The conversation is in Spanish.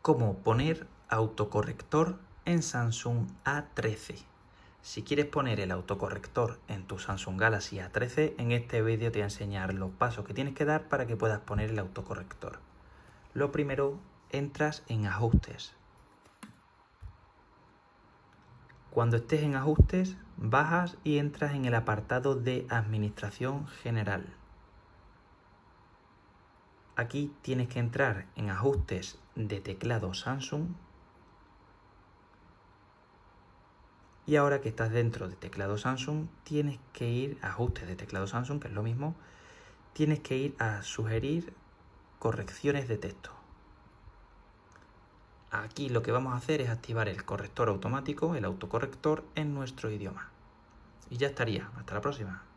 cómo poner autocorrector en Samsung A13. Si quieres poner el autocorrector en tu Samsung Galaxy A13, en este vídeo te voy a enseñar los pasos que tienes que dar para que puedas poner el autocorrector. Lo primero, entras en ajustes. Cuando estés en ajustes, bajas y entras en el apartado de administración general. Aquí tienes que entrar en ajustes de teclado Samsung. Y ahora que estás dentro de teclado Samsung, tienes que ir a ajustes de teclado Samsung, que es lo mismo. Tienes que ir a sugerir correcciones de texto. Aquí lo que vamos a hacer es activar el corrector automático, el autocorrector, en nuestro idioma. Y ya estaría. Hasta la próxima.